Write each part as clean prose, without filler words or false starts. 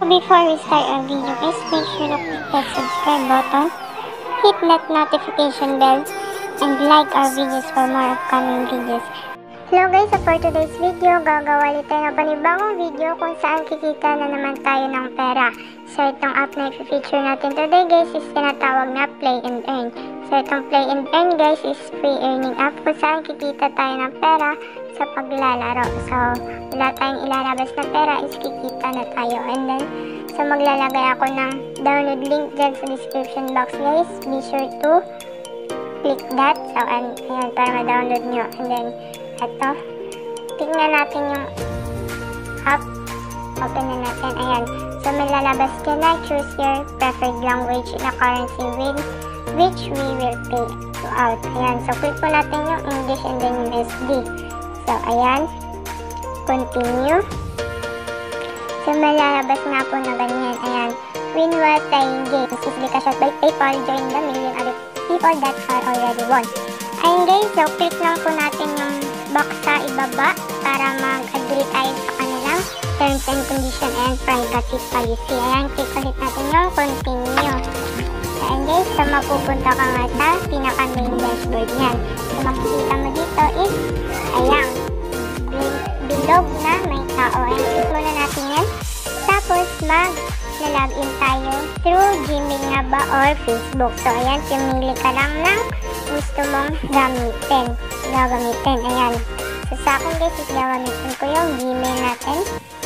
Before we start our video, guys, make sure to click that subscribe button, hit that notification bell, and like our videos for more upcoming videos. Hello guys, so for today's video, gagawa ulit tayo ng panibagong video kung saan kikita na naman tayo ng pera. So itong app na i-feature natin today guys is tinatawag na Play and Earn. So itong Play and Earn guys is free earning app kung saan kikita tayo ng pera sa paglalaro. So wala tayong ilalabas na pera is kikita na tayo. And then, so maglalagay ako ng download link dyan sa description box guys. Be sure to click that. So ayan, para ma-download nyo. And then, ito, tingnan natin yung app. Open na natin. Ayan. So, may lalabas ka na. Choose your preferred language na currency with which we will pay you out. Ayan. So, click po natin yung English and then USD. So, ayan. Continue. So, may lalabas nga po na ganyan. Ayan. Win while playing games is because of by PayPal join the million other people that are already won. Ayan guys. So, click lang po natin yung box sa ibaba para mag-agree tayo sa kanilang terms and condition and privacy policy. Ayan, click ulit natin yung continue. Ayan guys, so mapupunta ka nga sa pinaka-main dashboard niyan. So makikita mo dito is, ayan, bilog na may tao. Ayan, click muna natin yan. Tapos mag-login tayo through Gmail nga ba or Facebook. So ayan, pumili ka lang ng gusto mong gagamitin. Ayan. So sa akin guys, is gagamitin ko yung Gmail natin.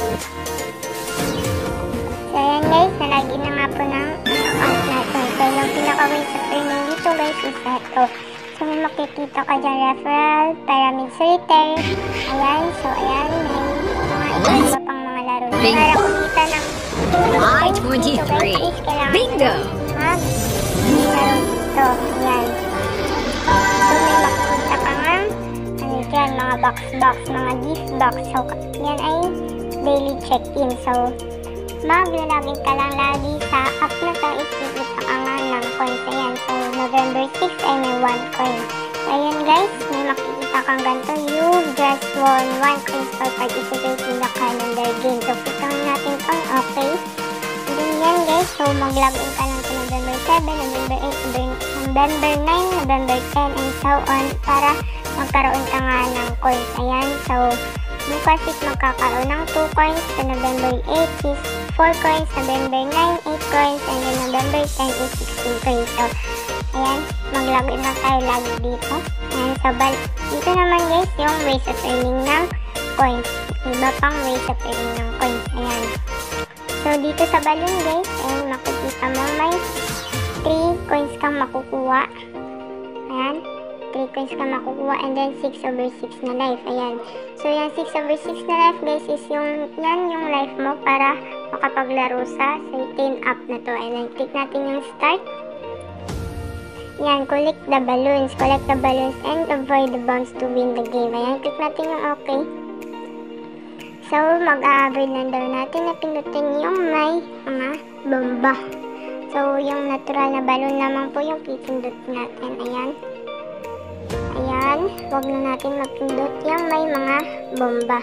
So ayan guys, nalagin na nga po ng account natin. So yung pinaka-way sa earning dito guys is ito. So may makikita ka dyan, referral, pyramid solitaire. Ayan, so ayan, may mga iba pang mga laro. Para kumita ng I-23 Bingo! Mag-laro ito. Ayan. So may makikita ka nga dyan, mga box, mga gift box. So, yan ay daily check-in. So, maglalagin ka lang lagi sa app na to, ikikita ka nga ng coins. Ayan. So, November 6 ay may 1 coin. So, ayan guys, may makikita kang ganito. You just won 1 coins for participating in the calendar game. So, pitang natin itong okay. And then yan guys, so maglagin ka lang sa November 7, November 8, November 9, November 10, and so on para magkaroon ka nga ng coins. Ayan, so bukas is magkakaroon ng 2 coins sa November 8 is 4 coins, November 9, 8 coins, and then November 10 is 16 coins. So, ayan, mag-login na tayo lagi dito. Ayan, so dito naman guys, yung ways of earning ng coins. Iba pang ways of earning ng coins. Ayan. So, dito sa balloon guys, ayan, makikita mo may 3 coins kang makukuha. Ayan. 3 coins ka makukuha and then 6/6 na life. Ayan. So, yan 6/6 na life guys is yan yung life mo para makapaglaro sa certain app na to. And then, click natin yung start. Yan, collect the balloons and avoid the bounce to win the game. Ayan, click natin yung okay. So, mag-a-avoid lang daw natin na pinutin yung may mga bomba. So, yung natural na balloon naman po yung pipindot natin. Ayan. Ayan, huwag na natin mapindot yung may mga bomba.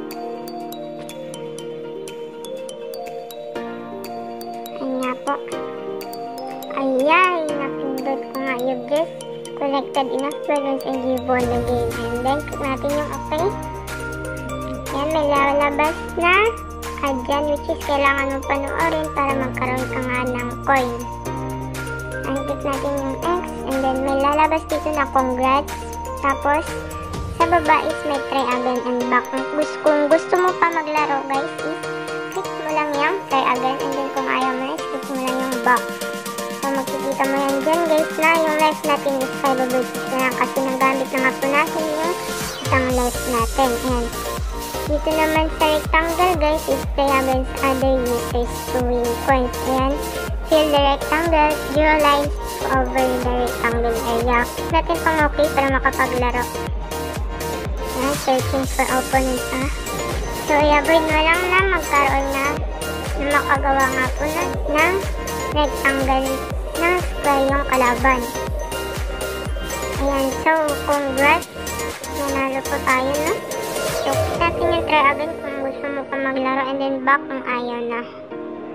Ayan nga po. Ayan, napindot ko nga yung guess. Collected enough balloons and you won the game. And then, click natin yung okay. Ayan, may lalabas na dyan, which is kailangan mong panoorin para magkaroon ka nga ng coin. Ayan, click natin yung X. And then, may lalabas dito na congrats. Tapos, sa baba is may try again and back. Kung gusto mo pa maglaro guys, is click mo lang yung try again. And then, kung ayaw mo na, click mo lang yung back. So, makikita mo yan dyan guys na yung life natin is 5/6 na lang kasi nagamit na nga po natin yung isang life natin. Ayan. Dito naman sa rectangle guys is play against other users to win coins. Ayan. Fill the rectangle, draw lines over the rectangle area. Click natin pang okay para makapaglaro. Ayan, searching for opponents So, i-avoid mo lang na magkaroon na makagawa nga po ng rectangle ng square yung kalaban. Ayan, so congrats! Nanalo po tayo, no? So, click natin yung try again kung gusto mo pa maglaro and then back kung ayaw na.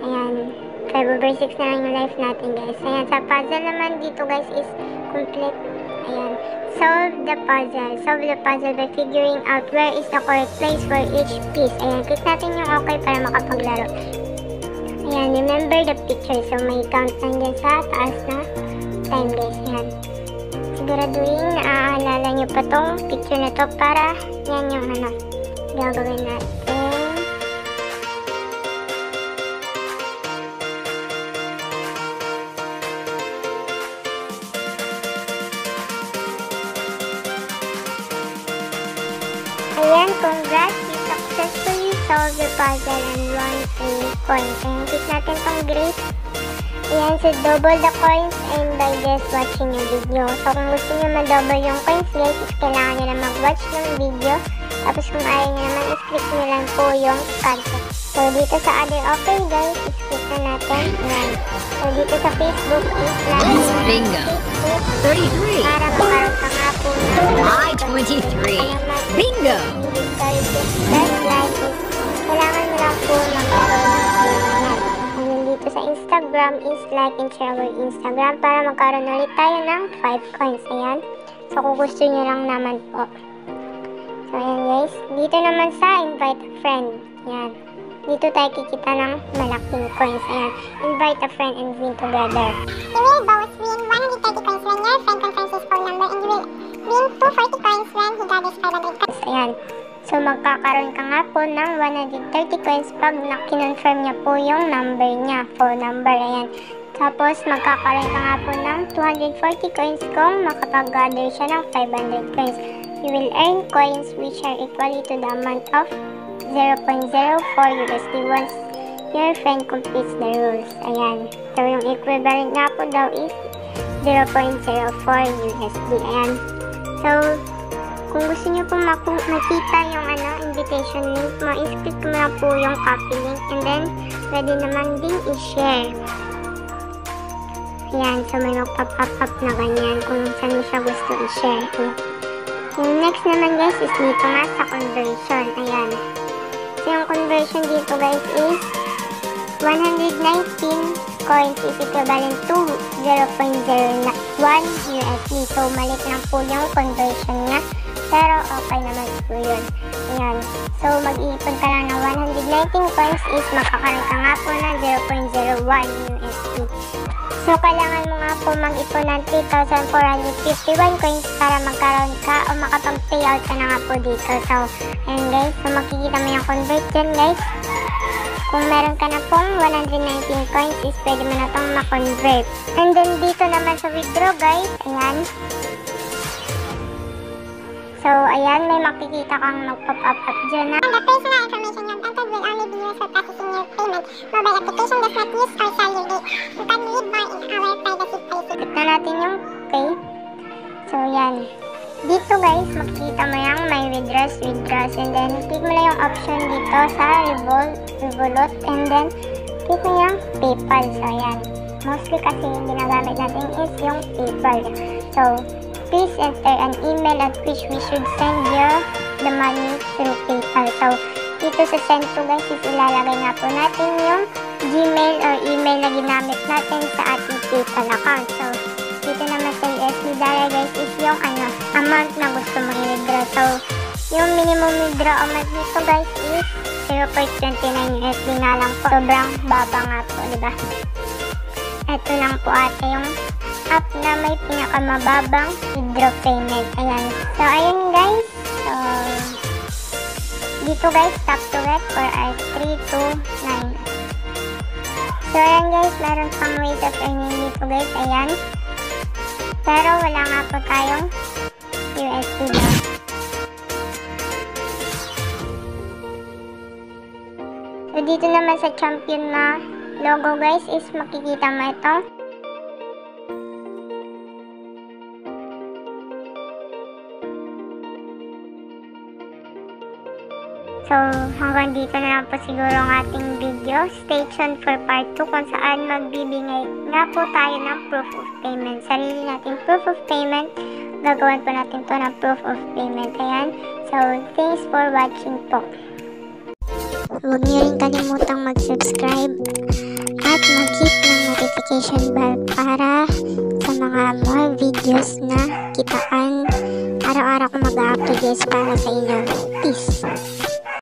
Ayan. 5/6 na lang yung life natin, guys. Ayan. Sa puzzle naman dito, guys, is complete. Ayan. Solve the puzzle. Solve the puzzle by figuring out where is the correct place for each piece. Ayan. Click natin yung okay para makapaglaro. Ayan. Remember the picture. So, may countdown dyan sa taas na time, guys. Ayan. Siguraduhin na aalala nyo pa tong picture na to para yan yung gagawin natin. Ayan, congrats! You successfully solved the puzzle and won a coin. Ayan, click natin tong grade. Ayan, so double the coins and by just watching yung video. So, kung gusto nyo ma-double yung coins, guys, is kailangan nyo na mag-watch ng video. Tapos kung ayaw nyo naman, is-click nyo lang po yung contact. So, dito sa other offer, guys, is-click na natin. Ayan. So, dito sa Facebook, is Yes, bingo. 33. para makaroon ka nga po ng My 23. Bingo. Best life is kailangan mo lang po magkaroon ng payment. And then dito sa Instagram is like and share our Instagram para magkaroon ulit tayo ng 5 coins. Ayan. So kung gusto nyo lang naman po. So ayan, guys. Dito naman sa invite a friend. Ayan. Dito tayo kikita ng malaking coins. Ayan. Invite a friend and win together. You will both win 130 coins when your friend confirms his phone number and you will win 240 coins when he gathers 500 coins. Ayan. So, magkakaroon ka nga po ng 130 coins pag kinonfirm niya po yung number niya, phone number. Ayan. Tapos, magkakaroon ka nga po ng 240 coins kung makapag-gather siya ng 500 coins. You will earn coins which are equally to the amount of 0.04 USD once your friend completes the rules. Ayan. So, yung equivalent nga po daw is 0.04 USD. Ayan. So, kung gusto nyo pong makita yung invitation link mo, is-click mo lang po yung copy link and then pwede naman din i-share. Ayan, so may magpa-pop up na ganyan kung saan mo siya gusto i-share. Yung next naman, guys, is dito nga sa conversion. Ayan. So yung conversion dito, guys, is 119 coins is equivalent to 0.01 USD. So maliit lang po yung conversion niya. Pero okay naman po yun. Ayan. So, mag-iipon ka lang ng 119 coins is makakaroon ka nga po ng 0.01 USD. So, kailangan mo nga po mag-ipon ng 3,451 coins para magkaroon ka o makapag-payout ka na nga po dito. So, ayan, guys. So, makikita mo yung convert dyan, guys. Kung meron ka na pong 119 coins is pwede mo na itong ma-convert. And then, dito naman sa withdraw, guys. Ayan. So, ayan, may makikita kang mag-pop-up dyan na the personal information you've entered will only be used for processing your payment. Mobile application does not use or sell your date. You can read more in our privacy policy. Click na natin yung pay. So, yan. Dito, guys, makikita mo yung may withdraws. And then, click mo lang yung option dito sa Revolut. And then, click mo yung PayPal. So, yan. Mostly kasi yung ginagamit natin is yung PayPal. So, please enter an email at which we should send you the money through PayPal. So, dito sa send to, guys, is ilalagay nga po natin yung Gmail or email na ginamit natin sa ating PayPal account. So, dito naman sa USD dollar, guys, is yung amount na gusto mong i-withdraw. So, yung minimum withdraw amount nito, guys, is 0.29 USD na lang po. Sobrang baba nga po, diba? Ito lang po ate yung app na may pinakamababang withdraw payment. Ayan. So, ayun, guys. So, dito, guys, tap to get for hours 3 to 9. So, ayan, guys. Meron pang ways of earning dito, guys. Ayan. Pero, wala nga po tayong USD daw. So, dito naman sa champion na logo, guys, is makikita mo ito. So, hanggang dito na lang po siguro ang ating video. Stay tuned for part 2 kung saan magbibigay na po tayo ng proof of payment. Sarili natin proof of payment. Gagawin po natin to ng proof of payment. Ayan. So, thanks for watching po. Huwag niyo rin kalimutang mag-subscribe mag-hit ng notification bell para sa mga more videos na kitaan. Araw-araw ko mag-upload guys para sa inyo. Peace!